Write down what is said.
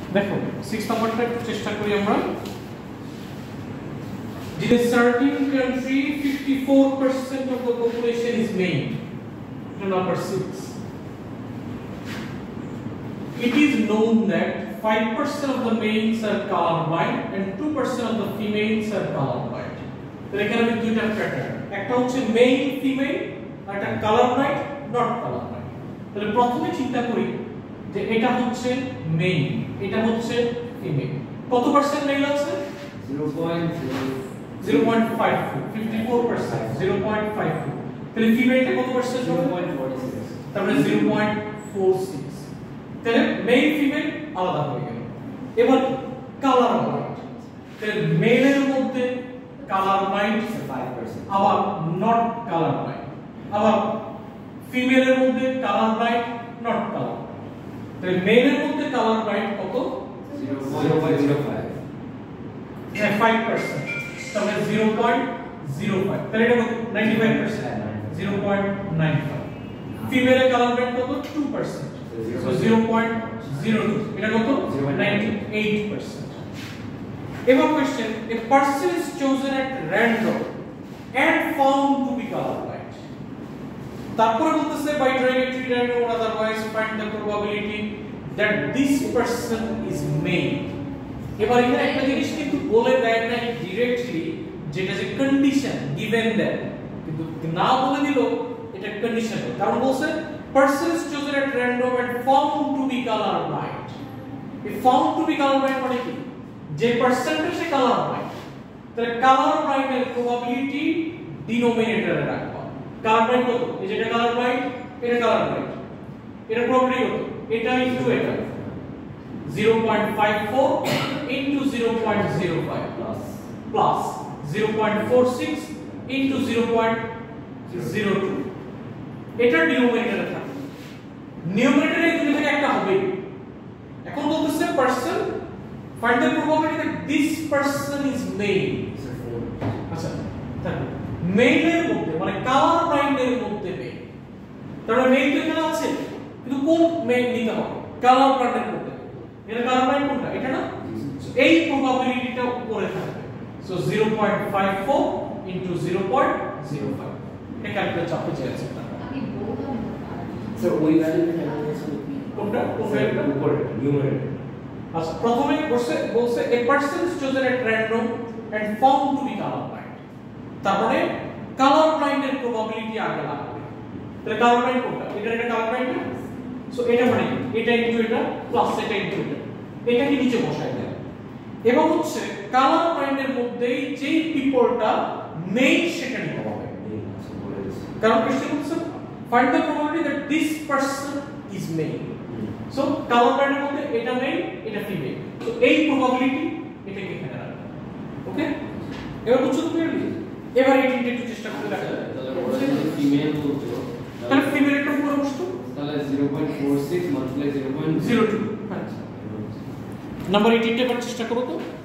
দেখো 6 নাম্বারটা একটু চেষ্টা করি আমরা। In a certain country 54% of the population is male. Number 6. It is known that 5% of the males are colorblind and 2% of the females are colorblind. তো এখানে আমি দুইটা প্যাটার্ন, একটা হচ্ছে মেল ফিমেল আর একটা colorblind নট colorblind। তাহলে প্রথমে চিন্তা করি যে এটা হচ্ছে মেল, এটা হচ্ছে ফিমেল। কত পার্সেন্ট মেল আছে? 0.52, 54%, 0.52। তাহলে ফিমেলটা কত পার্সেন্ট হবে? 0.46। তারপরে 0.46। তাহলে মেল ফিমেল আলাদা হয়ে গেল। এবার কালার ব্লাইন্ড, তাহলে মেলের মধ্যে কালার ব্লাইন্ড 5%, আবার নট কালার ব্লাইন্ড, আবার ফিমেলের মধ্যে কালার ব্লাইন্ড নট কালার। তাহলে মেলের মধ্যে কালার ব্লাইন্ড কত? 0.05, হ্যাঁ 5%, তাহলে 0.05। তাহলে এটা কত? 95%, 0.95। ফিমেলের কালার ব্লাইন্ড কত? 2%, so 0.02। এটা কত? 98%। এবার question, a person is chosen at random and found to be colorblind। তারপরে বলতেছে by drawing a tree diagram or otherwise find the probability that this person is male। এবার এখানে একটা জিনিস কিন্তু বলে দেয় না ডাইরেক্টলি, যেটা যে কন্ডিশন গিভেন দেয়, কিন্তু না বলে দিল এটা কন্ডিশন। কারণ বলছে person is chosen at random and found to be colorblind। এই found to be colorblind মানে কি? যে পার্সেন্টে সে colorblind, তাহলে colorblind এর প্রবাবিলিটি ডিনোমিনেটরে রাখবা। colorblind কত? এই যে এটা colorblind, এটা colorblind, এটা প্রবাবিলিটি কত? এটা ইনটু এটা 0.54 into 0.05 plus 0.46 into 0.02। এটা ডিনোমিনেটরে থাকে, নিউমারেটরে দুটো থেকে একটা হবে। এখন বলতেছে person find the probability that this person is male. আচ্ছা দেখো মেলের মধ্যে মানে কালার ব্লাইন্ডের মধ্যে মেল, তাহলে মেল তো এখানে আছে, কিন্তু কোন মেল নিতে হবে? কালার ব্লাইন্ডের মধ্যে। এটা কালার ব্লাইন্ড কোনটা? এটা না, এই প্রবাবিলিটিটা উপরে থাকবে। So 0.54 into 0.05। এটা ক্যালকুলেট চাপতে চাইছে। So we value the calculation কোনটা? কোনটা উপরে numerator। আচ্ছা প্রথমে বলছে a person is chosen at random and found to be colorblind। তারপরে colorblind এর প্রবাবিলিটি আগে লাগবে। তাহলে colorblind কোনটা? এটা colorblind না, সো এটা মানে এটা ইনটু এটা প্লাস এটা ইনটু এটা, এটা কি নিচে বসায় দেয়। এবং হচ্ছে colorblind এর মধ্যেই যেই পিপলটা মেল সেটা নিতে হবে। কারণ কোশ্চেন হচ্ছে find the probability that this person is male। so colorblind এর মধ্যে এটা মেল এটা ফিমেল, তো এই প্রবাবিলিটি এটাকে এখানে রাখবে। ওকে, এবার বুঝছো তো ক্লিয়ারলি? এবার এই তিনটে একটু চেষ্টা করে দেখা যায়। তাহলে ফিমেল বলছো, তাহলে ফিমেল একটা পুরো বস্তু, তাহলে 0.46 মাল্টিপ্লাই 0.02। নাম্বার 18 বার চেষ্টা করো তো।